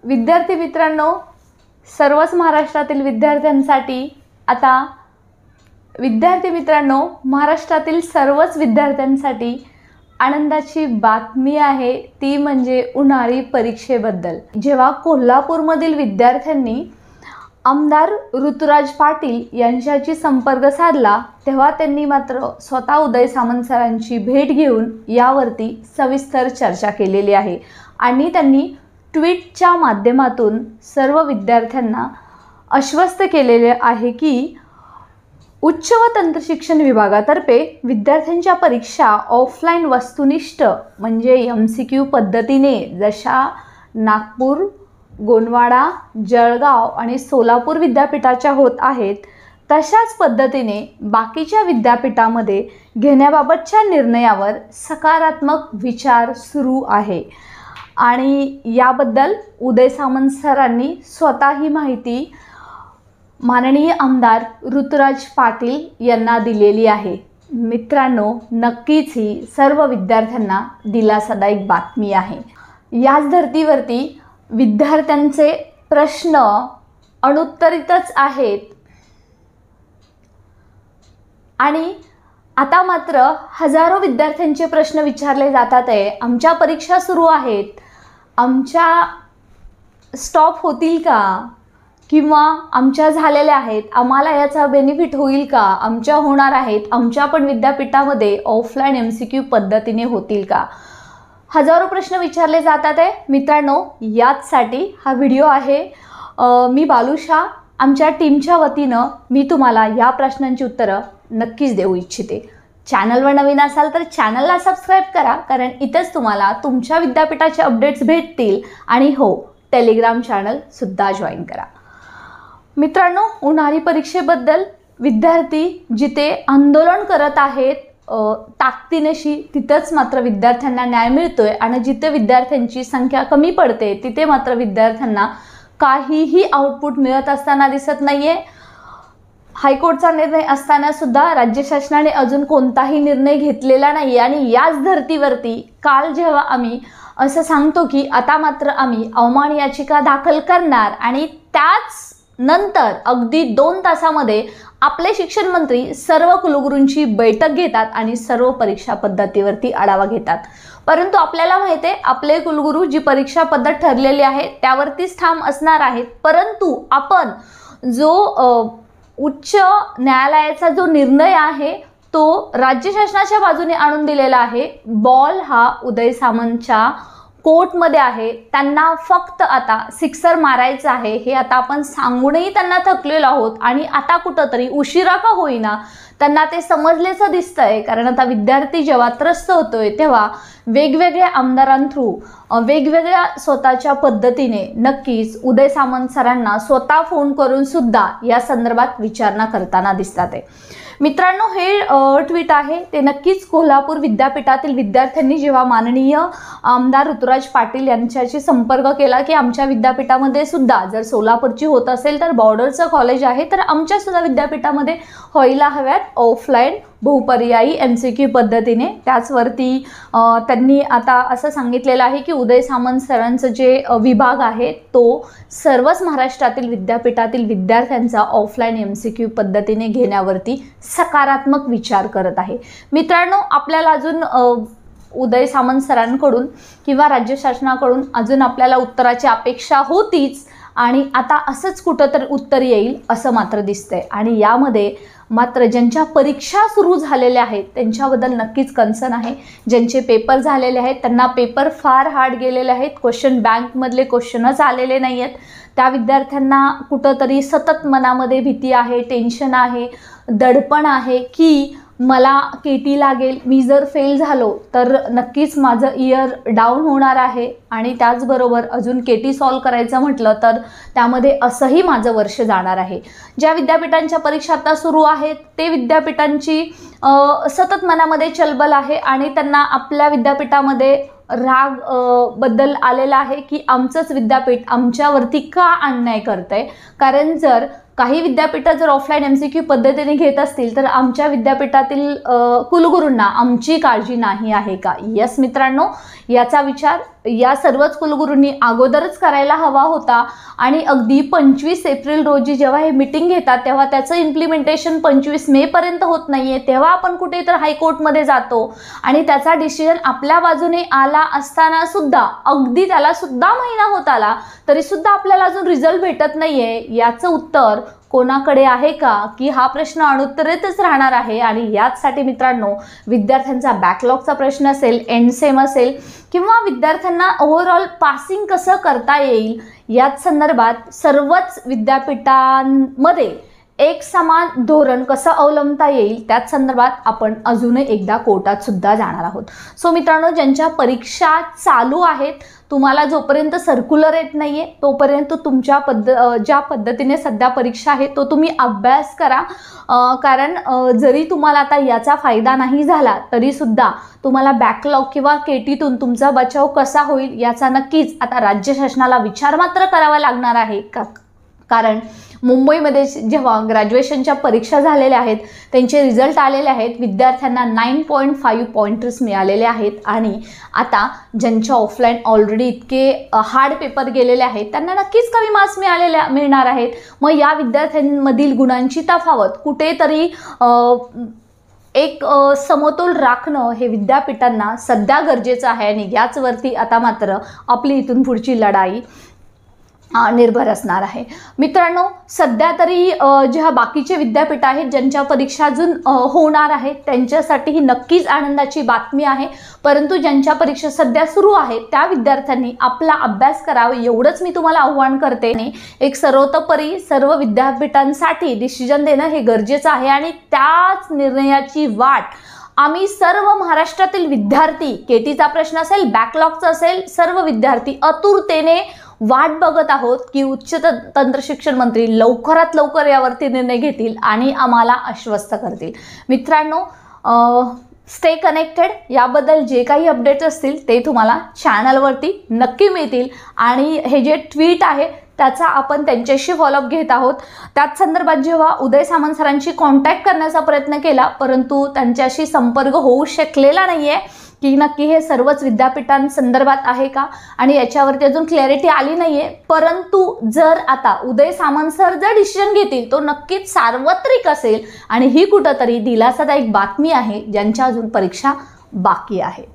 विद्यार्थी मित्रांनो, सर्वच महाराष्ट्रातील विद्यार्थ्यांसाठी आता महाराष्ट्रातील सर्वच विद्यार्थ्यांसाठी आनंदाची बातमी आहे, ती म्हणजे उन्हाळी परीक्षेबद्दल। जेव्हा कोल्हापूरमधील विद्यार्थ्यांनी आमदार ऋतुराज पाटील यांच्याशी संपर्क साधला, तेव्हा त्यांनी मात्र स्वतः उदय सामंत सरांची भेट घेऊन यावरती सविस्तर चर्चा केलेली आहे आणि त्यांनी ट्विटच्या माध्यमातून सर्व विद्यार्थ्यांना आश्वस्त केलेले आहे की उच्च व तंत्रशिक्षण विभागातर्फे विद्यार्थ्यांच्या परीक्षा ऑफलाईन वस्तुनिष्ठ म्हणजे MCQ पद्धतीने जशा नागपूर, गोंडवाडा, जळगाव आणि सोलापूर विद्यापीठाच्या होत आहेत, तशाच पद्धतीने बाकीच्या विद्यापीठामध्ये घेण्याबाबतच्या निर्णयावर सकारात्मक विचार सुरू आहे आणि याबद्दल उदय सामंत सरांनी स्वतः ही माहिती माननीय आमदार ऋतुराज पाटील यांना दिलेली आहे। मित्रांनो, नक्कीच ही सर्व विद्यार्थ्यांना दिलासादायक बातमी आहे। याच धर्तीवरती विद्यार्थ्यांचे प्रश्न अनुत्तरितच आहेत आणि आता मात्र हजारो विद्यार्थ्यांचे प्रश्न विचारले जातात आहे। आमच्या परीक्षा सुरू आहेत, आमच्या स्टॉप होतील का, किंवा आमच्या झालेल्या आहेत, आम्हाला याचा बेनिफिट होईल का, आमच्या होणार आहेत, आमच्या पण विद्यापीठामध्ये ऑफलाईन MCQ पद्धतीने होतील का, हजारो प्रश्न विचारले जातात आहे। मित्रांनो, याचसाठी हा व्हिडिओ आहे। मी बालुषा, आमच्या टीमच्या वतीनं मी तुम्हाला या प्रश्नांची उत्तरं नक्कीच देऊ इच्छिते। चॅनलवर नवीन असाल तर चॅनलला सबस्क्राईब करा, कारण इथेच तुम्हाला तुमच्या विद्यापीठाचे अपडेट्स भेटतील आणि हो, टेलिग्राम चॅनल सुद्धा जॉईन करा। मित्रांनो, उन्हाळी परीक्षेबद्दल विद्यार्थी जिथे आंदोलन करत आहेत ताकदीनेशी, तिथंच मात्र विद्यार्थ्यांना न्याय मिळतोय आणि जिथे विद्यार्थ्यांची संख्या कमी पडते तिथे मात्र विद्यार्थ्यांना काहीही आउटपुट मिळत असताना दिसत नाहीये। हायकोर्टचा निर्णय असताना सुद्धा राज्य शासनाने अजून कोणताही निर्णय घेतलेला नाही आणि याच धर्तीवरती काल जेव्हा आम्ही असं सांगतो की आता मात्र आम्ही अवमान याचिका दाखल करणार आणि त्याच नंतर अगदी 2 तासामध्ये आपले शिक्षण मंत्री सर्व कुलगुरूंची बैठक घेतात आणि सर्व परीक्षा पद्धतीवरती आढावा घेतात। परंतु आपल्याला माहिती आहे, आपले कुलगुरू जी परीक्षा पद्धत ठरलेली आहे त्यावरतीच ठाम असणार आहेत। परंतु आपण जो उच्च न्यायालयाचा जो निर्णय आहे तो राज्य शासनाच्या बाजूने आणून दिलेला आहे। बॉल हा उदय सामंतच्या कोर्टमध्ये आहे, त्यांना फक्त आता सिक्सर मारायचं आहे हे आता आपण सांगूनही त्यांना थकलेलो आहोत आणि आता कुठंतरी उशिरा का होईना त्यांना ते समजलेचं दिसतंय। कारण आता विद्यार्थी जेव्हा त्रस्त होतोय तेव्हा वेगवेगळ्या आमदारांथ्रू वेगवेगळ्या स्वतःच्या पद्धतीने नक्कीच उदय सामंत सरांना स्वतः फोन करून सुद्धा या संदर्भात विचारणा करताना दिसतात आहे। मित्रांनो, हे ट्विट आहे ते नक्कीच कोल्हापूर विद्यापीठातील विद्यार्थ्यांनी जेव्हा माननीय आमदार ऋतुराज पाटील यांच्याशी संपर्क केला की आमच्या विद्यापीठामध्ये सुद्धा जर सोलापूरची होत असेल तर बॉर्डरचं कॉलेज आहे, तर आमच्या सुद्धा विद्यापीठामध्ये व्हायला हव्यात ऑफलाईन बहुपर्यायी MCQ पद्धतीने। त्याचवरती त्यांनी आता असं सांगितलेलं आहे की उदय सामंत सरांचं जे विभाग आहे तो सर्वच महाराष्ट्रातील विद्यापीठातील विद्यार्थ्यांचा ऑफलाईन MCQ पद्धतीने घेण्यावरती सकारात्मक विचार करत आहे। मित्रांनो, आपल्याला अजून उदय सामंत सरांकडून किंवा राज्य शासनाकडून अजून आपल्याला उत्तराची अपेक्षा होतीच आणि आता असंच कुठंतरी उत्तर येईल असं मात्र दिसतंय आणि यामध्ये मात्र ज्यांच्या परीक्षा सुरू झालेल्या आहेत त्यांच्याबद्दल नक्कीच कन्सर्न आहे। ज्यांचे पेपर झालेले आहेत त्यांना पेपर फार हार्ड गेलेले आहेत, क्वेश्चन बँकमधले क्वेश्चनच आलेले नाही आहेत। त्या विद्यार्थ्यांना कुठंतरी सतत मनामध्ये भीती आहे, टेन्शन आहे, दडपण आहे की मला KT लागेल, मी जर फेल झालो तर नक्कीच माझं इयर डाऊन होणार आहे आणि त्याचबरोबर अजून KT सॉल्व करायचं म्हटलं तर त्यामध्ये असंही माझं वर्ष जाणार आहे। ज्या विद्यापीठांच्या परीक्षा आता सुरू आहेत ते विद्यापीठांची सतत मनामध्ये चलबल आहे आणि त्यांना आपल्या विद्यापीठामध्ये राग बद्दल आलेला आहे की आमचंच विद्यापीठ आमच्यावरती का अन्याय करतंय। कारण जर काही विद्यापीठं जर ऑफलाईन MCQ पद्धतीने घेत असतील तर आमच्या विद्यापीठातील कुलगुरूंना आमची काळजी नाही आहे का? यस मित्रांनो, याचा विचार या सर्वच कुलगुरूंनी अगोदरच करायला हवा होता आणि अगदी 25 एप्रिल रोजी जेव्हा हे मीटिंग घेतात तेव्हा त्याचं इम्प्लिमेंटेशन 25 मे पर्यंत होत नाहीये, तेव्हा आपण कुठे तर हायकोर्टमध्ये जातो आणि त्याचा डिसिजन आपल्या बाजूने आला असताना सुद्धा अगदी त्याला सुद्धा महिना होत आला तरी सुद्धा आपल्याला अजून रिझल्ट भेटत नाहीये. याचं उत्तर कोणाकडे आहे का, की हा प्रश्न अनुत्तरितच राहणार आहे. आणि याचसाठी मित्रांनो, विद्यार्थ्यांचा बॅकलॉगचा प्रश्न असेल, एंड सेम असेल किंवा विद्यार्थ्यांना ओव्हरऑल पासिंग कसं करता येईल याच संदर्भात सर्वच विद्यापीठांमध्ये एक समान धोरण कसं अवलंबता येईल त्याच संदर्भात आपण अजूनही एकदा कोर्टात सुद्धा जाणार आहोत. सो मित्रांनो, ज्यांच्या परीक्षा चालू आहेत, तुम्हाला जोपर्यंत सर्क्युलर येत नाहीये तोपर्यंत तुमच्या ज्या पद्धतीने सध्या परीक्षा आहे तो तुम्ही अभ्यास करा. कारण जरी तुम्हाला आता याचा फायदा नाही झाला तरी सुद्धा तुम्हाला बॅकलॉग किंवा केटीतून तुमचा बचाव कसा होईल याचा नक्कीच आता राज्य शासनाला विचार मात्र करावा लागणार आहे. कारण मुंबईमध्ये जेव्हा ग्रॅज्युएशनच्या परीक्षा झालेल्या आहेत त्यांचे रिझल्ट आलेले आहेत, विद्यार्थ्यांना 9.5 पॉइंटर्स मिळालेले आहेत आणि आता ज्यांच्या ऑफलाईन ऑलरेडी इतके हार्ड पेपर गेलेले आहेत त्यांना नक्कीच कमी मार्क्स मिळणार आहेत. मग या विद्यार्थ्यांमधील गुणांची तफावत कुठेतरी एक समतोल राखणं हे विद्यापीठांना सध्या गरजेचं आहे आणि याचवरती आता मात्र आपली इथून पुढची लढाई निर्भर असणार आहे. मित्रांनो, सध्या तरी ज्या बाकीचे विद्यापीठ आहेत ज्यांच्या परीक्षा अजून होणार आहेत त्यांच्यासाठी ही नक्कीच आनंदाची बातमी आहे. परंतु ज्यांच्या परीक्षा सध्या सुरू आहेत त्या विद्यार्थ्यांनी आपला अभ्यास करावा एवढंच मी तुम्हाला आव्हान करते. एक सर्वतोपरी सर्व विद्यापीठांसाठी डिसिजन देणं हे गरजेचं आहे आणि त्याच निर्णयाची वाट आम्ही सर्व महाराष्ट्रातील विद्यार्थी, केटीचा प्रश्न असेल, बॅकलॉगचा असेल, सर्व विद्यार्थी आतुरतेने वाट बघत आहोत की उच्च तंत्र शिक्षण मंत्री लवकरात लवकर यावरती निर्णय घेतील आणि आम्हाला आश्वस्त करतील. मित्रांनो, स्टे कनेक्टेड. याबद्दल जे काही अपडेट्स असतील ते तुम्हाला चॅनलवरती नक्की मिळतील आणि हे जे ट्विट आहे त्याचा आपण त्यांच्याशी फॉलोअप घेत आहोत. त्याच संदर्भात जेव्हा उदय सामंत सरांशी कॉन्टॅक्ट करण्याचा प्रयत्न केला परंतु त्यांच्याशी संपर्क होऊ शकलेला नाही आहे की नक्की हे सर्वच विद्यापीठांसंदर्भात आहे का आणि याच्यावरती अजून क्लॅरिटी आली नाही आहे. परंतु जर आता उदय सामंत सर जर डिसिजन घेतील तो नक्कीच सार्वत्रिक असेल आणि ही कुठंतरी दिलासादायक बातमी आहे ज्यांच्या अजून परीक्षा बाकी आहे.